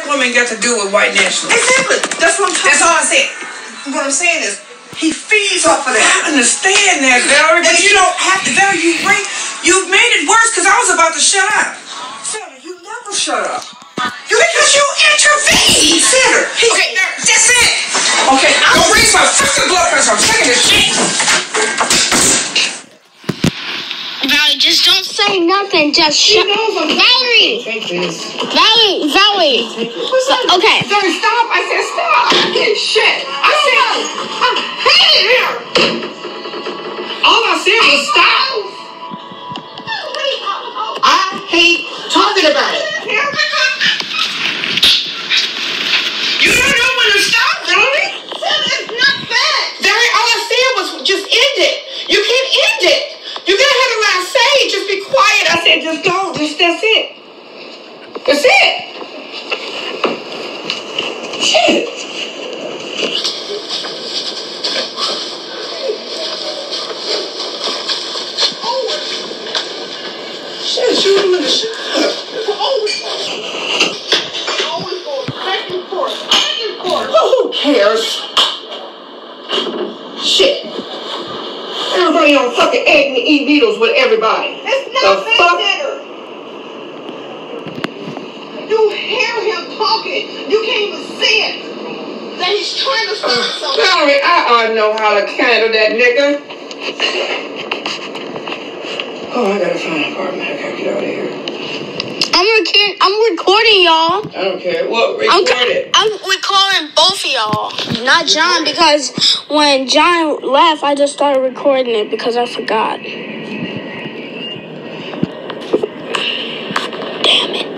black woman got to do with white nationalists? Exactly. That's what I'm talking. That's all I said. What I'm saying is, he feeds off of that. I understand that, Valerie, but you don't have to. Valerie, you made it worse because I was about to shut up. Sarah, you never shut up. Because you intervened. Sarah, okay, that's it. Okay, don't raise my fucking blood pressure. I'm sick of this shit. Valerie, just don't say nothing. Just shut up. Valerie! Valerie! Okay. Sorry, stop. I said stop. Shit. I hate it here. All I said was stop. I hate talking about it. You don't know when to stop, Valerie. It's not fair. Valerie, all I said was just end it. You can't end it. You gotta have a lot to say. Just be quiet. I said just go. That's it. That's it. Shit. Shit, you doing the shit up. It's always going back and forth. Who cares? Shit. Everybody on fucking egg and eat needles with everybody. It's not dinner. You hear him talking. You can't even see it. That he's trying to start something. Valerie, I know how to handle that nigga. Oh, I gotta find an apartment. I gotta get out of here. I'm recording, y'all. I don't care. What? Record it. I'm recording both of y'all. Not John, because when John left, I just started recording it because I forgot. Damn it.